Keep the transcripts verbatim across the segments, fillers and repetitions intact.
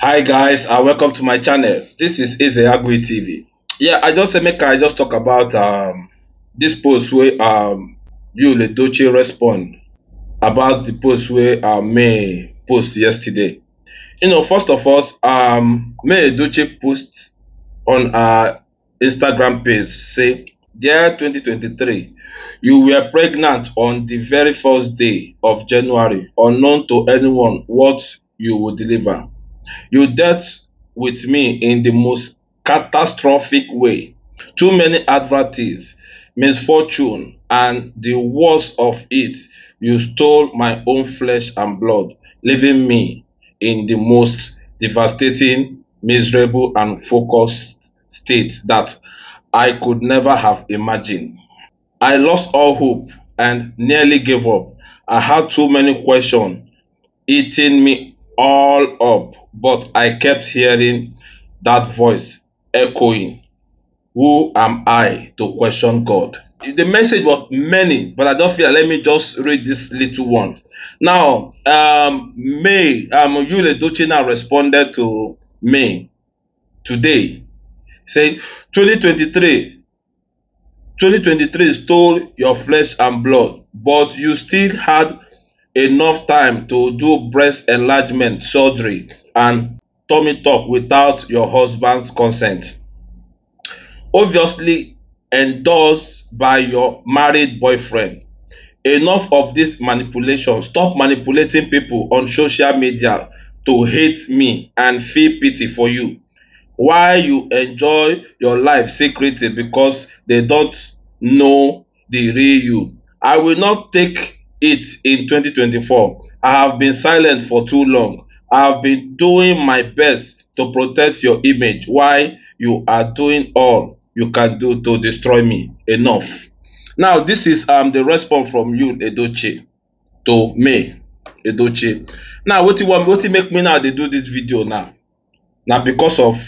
Hi guys, and welcome to my channel. This is Eze Agui T V. Yeah, I just say make I just talk about um this post where um Yul Edochie respond about the post where um May post yesterday. You know, first of all, um May Edochie post on her Instagram page say, "Dear twenty twenty-three, you were pregnant on the very first day of January, unknown to anyone what you would deliver. You dealt with me in the most catastrophic way. Too many adversities, misfortune, and the worst of it, you stole my own flesh and blood, leaving me in the most devastating, miserable, and focused state that I could never have imagined. I lost all hope and nearly gave up. I had too many questions eating me all up, but I kept hearing that voice echoing, who am I to question God?" The message was many, but I don't feel like, let me just read this little one. Now, um, May, um, Yul Edochie now responded to May today, saying, twenty twenty-three, twenty twenty-three stole your flesh and blood, but you still had enough time to do breast enlargement surgery and tummy tuck without your husband's consent, obviously endorsed by your married boyfriend. Enough of this manipulation. Stop manipulating people on social media to hate me and feel pity for you, while you enjoy your life secretly because they don't know the real you. I will not take it in twenty twenty-four. I have been silent for too long. I have been doing my best to protect your image while you are doing all you can do to destroy me. Enough. Now, this is um the response from Yul Edochie to May Edochie. Now, what you want, what you make me now they do this video now? Now, because of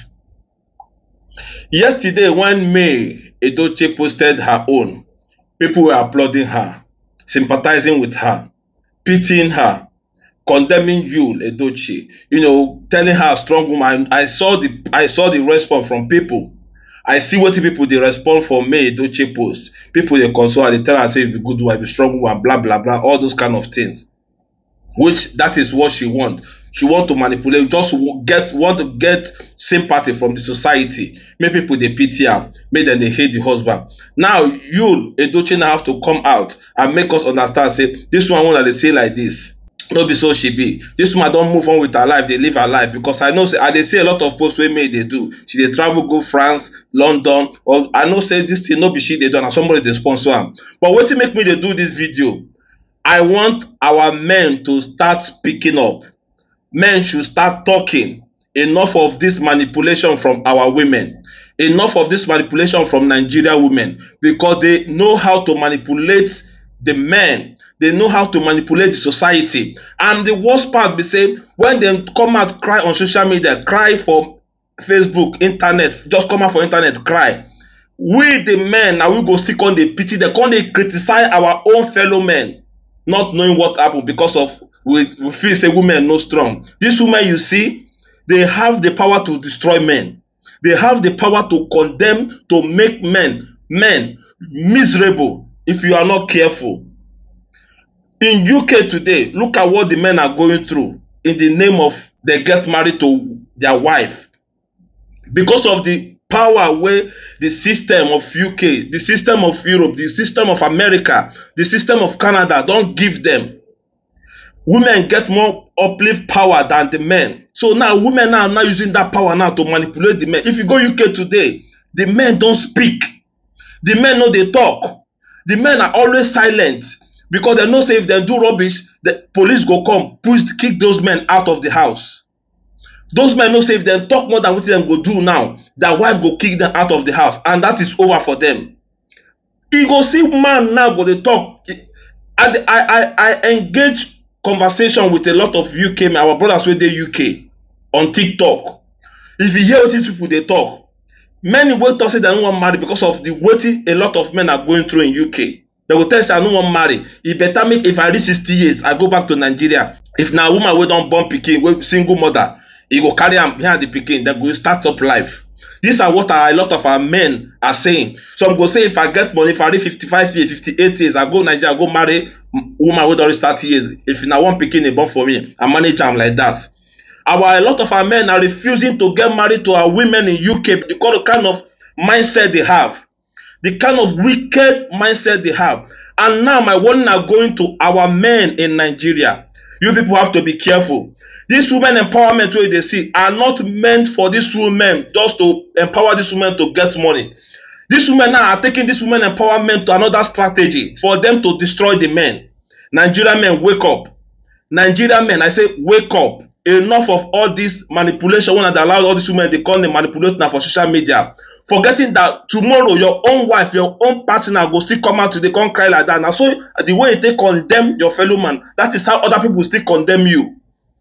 yesterday when May Edochie posted her own, people were applauding her, sympathizing with her, pitying her, condemning Yul Edochie, you know, telling her a strong woman. I saw the I saw the response from people. I see what people they respond for May Edochie post. People they console her, they tell her say be good woman, be strong woman, blah blah blah, all those kind of things. Which that is what she want. She want to manipulate, just get want to get sympathy from the society. Make people they pity her, make them they hate the husband. Now Yul Edochie now have to come out and make us understand. Say this one that they say like this. No be so she be. This woman don't move on with her life, they live her life. Because I know say I they see a lot of posts wey May they do. She they travel go France, London, or I know say this thing no be she they do and somebody they sponsor am. But what to make me they do this video? I want our men to start speaking up. Men should start talking. Enough of this manipulation from our women. Enough of this manipulation from Nigeria women. Because they know how to manipulate the men. They know how to manipulate the society. And the worst part be say, when they come out cry on social media, cry for Facebook, internet, just come out for internet, cry. We the men, now we go stick on the pity, they come they criticize our own fellow men, not knowing what happened because of we, we feel say women no strong. These women you see, they have the power to destroy men. They have the power to condemn, to make men, men miserable if you are not careful. In U K today, look at what the men are going through in the name of they get married to their wife. Because of the power where the system of U K, the system of Europe, the system of America, the system of Canada don't give them. Women get more uplift power than the men. So now women are now using that power now to manipulate the men. If you go U K today, the men don't speak. The men know they talk. The men are always silent. Because they know say if they do rubbish, the police go come, push, kick those men out of the house. Those men know say if they talk more than what them go do now, their wife go kick them out of the house, and that is over for them. You go see man now go they talk. I, I, I engage conversation with a lot of U K men, our brothers with the U K on TikTok. If you hear what these people they talk, many will talk say they don't want to marry because of the waiting a lot of men are going through in U K. They will tell you, I don't want to marry. It better make if I reach sixty years, I go back to Nigeria. If now woman we don't born pikin, we single mother, He go carry am behind the pikin, then go start up life. These are what our, a lot of our men are saying. Some go say, if I get money, if I reach fifty-five years, fifty-eight years, I go Nigeria, I go marry woman with already thirty years. If na one pikin born for me, I manage am like that. Our a lot of our men are refusing to get married to our women in U K because of the kind of mindset they have, the kind of wicked mindset they have. And now my warning are going to our men in Nigeria. You people have to be careful. These women empowerment way they see are not meant for these women just to empower these women to get money. These women now are taking this women empowerment to another strategy for them to destroy the men. Nigerian men, wake up. Nigerian men, I say wake up. Enough of all this manipulation when they allow all these women, they call them manipulate now for social media. Forgetting that tomorrow your own wife, your own partner will still come out to the come cry like that. Now so the way they condemn your fellow man, that is how other people still condemn you.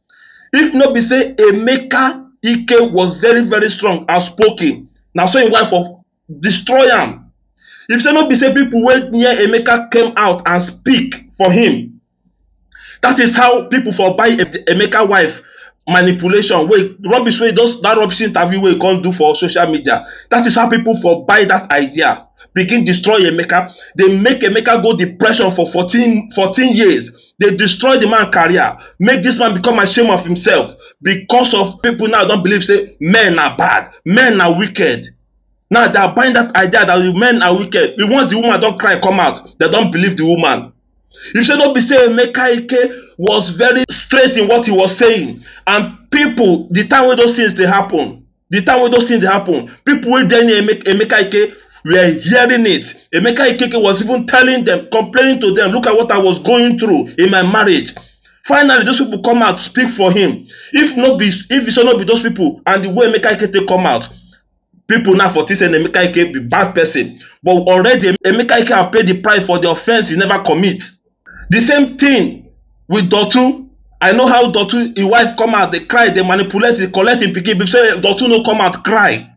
If not be say Emeka Ike was very very strong and spoken, now so in wife of destroy him. If say not be say people went near Emeka came out and speak for him, that is how people for buy Emeka wife manipulation wey rubbish wey those that rubbish interview wey you can't do for social media. That is how people for buy that idea, begin destroy Emeka. They make Emeka go depression for fourteen years. They destroy the man's career, make this man become ashamed of himself because of people now don't believe say men are bad, men are wicked. Now they are buying that idea that the men are wicked. Once the woman don't cry come out, they don't believe the woman. You should not be saying Emeka Ike was very straight in what he was saying, and people the time where those things they happen, the time where those things they happen, people were there near Emeka Ike were hearing it. Emeka Ike was even telling them, complaining to them, look at what I was going through in my marriage. Finally, those people come out, speak for him. If not be, if it should not be those people, and the way Emeka Ike come out, people now for this and Emeka Ike be bad person. But already Emeka Ike have paid the price for the offense he never commit. The same thing with Dotu. I know how Dotu, his wife come out, they cry, they manipulate, they collect him pikin. Before Dotu no come out, cry.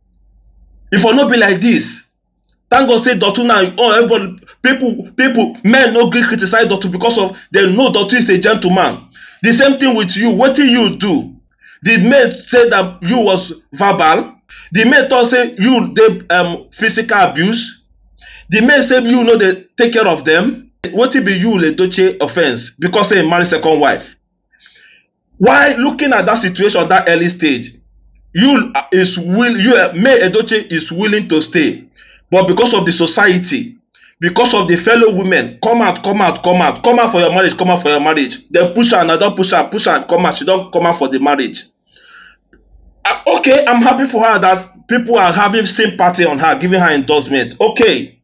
If it not be like this, thank God say Dotu now, oh everybody, people, people, men no gree criticize Dotu because of they know Dotu is a gentleman. The same thing with you. What did you do? Did men say that you was verbal? The men thought say you did um physical abuse? The men say you know they take care of them? What it be you le doche offense because say marry second wife? Why looking at that situation, that early stage, you is will you May Edochie is willing to stay, but because of the society, because of the fellow women, come out, come out, come out, come out for your marriage, come out for your marriage. Then push her, another push her, push her, come out. She don't come out for the marriage. Uh, okay, I'm happy for her that people are having sympathy on her, giving her endorsement. Okay,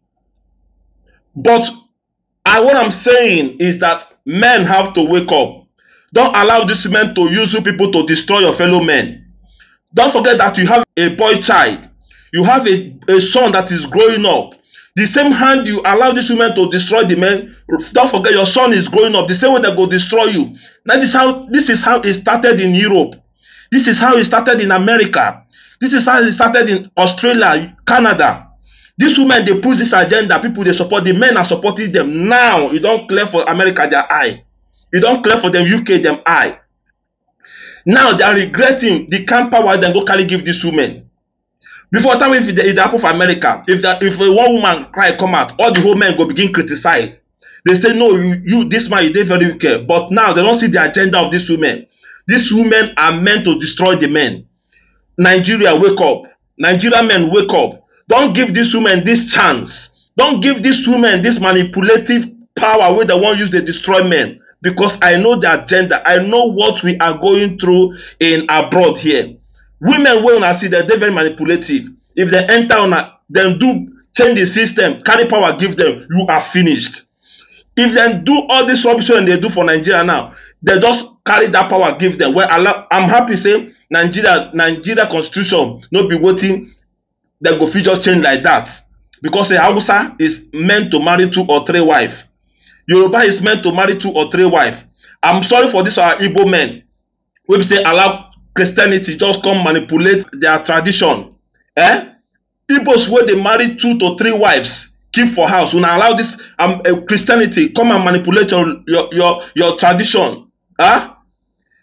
but I, what I'm saying is that men have to wake up. Don't allow these men to use you people to destroy your fellow men. Don't forget that you have a boy child. You have a, a son that is growing up. The same hand you allow these women to destroy the men, don't forget your son is growing up. The same way they go destroy you. Now this is how this is how it started in Europe. This is how it started in America. This is how it started in Australia, Canada. These women, they push this agenda. People, they support. The men are supporting them. Now, you don't clear for America their eye. You don't clear for them U K them eye. Now, they are regretting the camp power they go carry give these women. Before time, if it, it happen for America, if that if one woman cry come out, all the whole men go begin criticize. They say, no, you, you this man, you did very wicked. But now, they don't see the agenda of these women. These women are meant to destroy the men. Nigeria, wake up. Nigerian men, wake up. Don't give these women this chance. Don't give these women this manipulative power where they want use to destroy men. Because I know the agenda. I know what we are going through in abroad here. Women when I see that they're very manipulative. If they enter on a, then do change the system, carry power, give them, you are finished. If they do all this rubbish and they do for Nigeria now, they just carry that power, give them. Well, I'm happy say Nigeria, Nigeria constitution not be waiting. They go fit just change like that because a Hausa is meant to marry two or three wives. Yoruba is meant to marry two or three wives. I'm sorry for this our Igbo men. We say allow Christianity just come manipulate their tradition. Eh? Igbos where they marry two to three wives, keep for house. When allow this um uh, Christianity come and manipulate your your your, your tradition. Huh?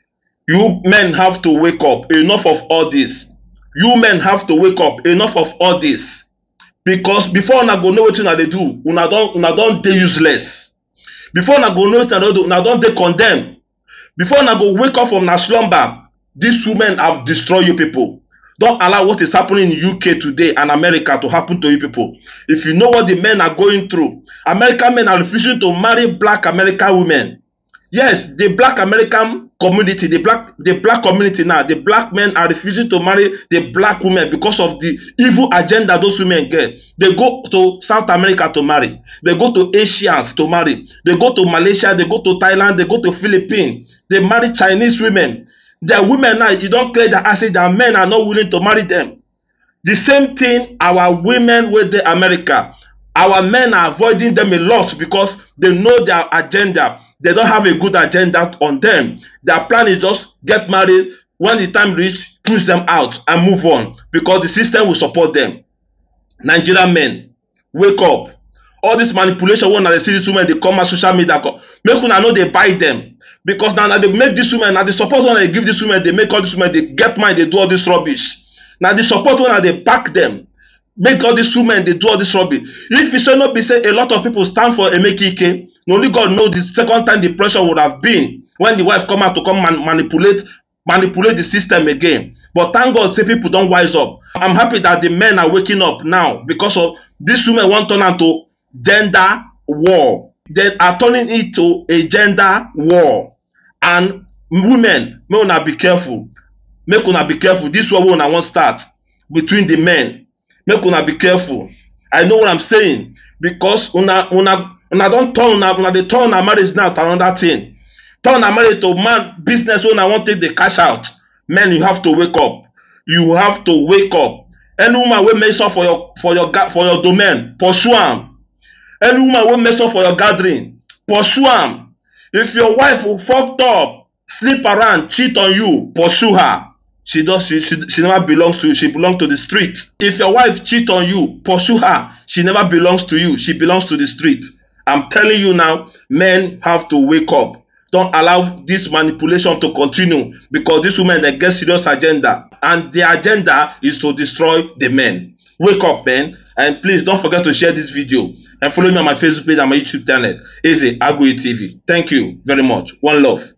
You men have to wake up. Enough of all this. You men have to wake up. Enough of all this. Because before una go know wetin una dey do, una don una don dey useless. Before una go know wetin una dey do, una don dey condemn. Before una go wake up from una slumber, these women have destroyed you people. Don't allow what is happening in U K today and America to happen to you people. If you know what the men are going through, American men are refusing to marry black American women. Yes, the black American community, the black the black community now, the black men are refusing to marry the black women because of the evil agenda those women get. They go to South America to marry. They go to Asians to marry. They go to Malaysia, they go to Thailand, they go to Philippines. They marry Chinese women. Their women now, you don't clear the assets, their men are not willing to marry them. The same thing, our women with the America. Our men are avoiding them a lot because they know their agenda. They don't have a good agenda on them. Their plan is just get married. When the time reach, push them out and move on because the system will support them. Nigerian men, wake up. All this manipulation, when they see these women, they come on social media. Make una know they buy them. Because now, now they make these women, now the support when they give these women, they make all these women, they get money, they do all this rubbish. Now the support when they back them, make all these women, they do all this rubbish. If it should not be said, a lot of people stand for Emeka. Only God knows the second time the pressure would have been when the wife come out to come man manipulate, manipulate the system again. But thank God, say people don't wise up. I'm happy that the men are waking up now because of these women want to turn into gender war. They are turning it to a gender war. And women, may una be careful. Make una be careful. This war una won't start between the men. Make una be careful. I know what I'm saying because una una una don't turn una una they turn una marriage now to another thing. Turn una marriage to man business when I want to take the cash out. Men, you have to wake up. You have to wake up. Any woman will mess up for your for your for your domain, pursue am. Any woman will mess up for your gathering, pursue am. If your wife who fucked up, sleep around, cheat on you, pursue her. She does. She, she, she never belongs to you. She belongs to the street. If your wife cheat on you, pursue her. She never belongs to you. She belongs to the street. I'm telling you now, men have to wake up. Don't allow this manipulation to continue because these women, they get serious agenda. And their agenda is to destroy the men. Wake up, men. And please don't forget to share this video. And follow me on my Facebook page and my YouTube channel. Eze Aguri T V. Thank you very much. One love.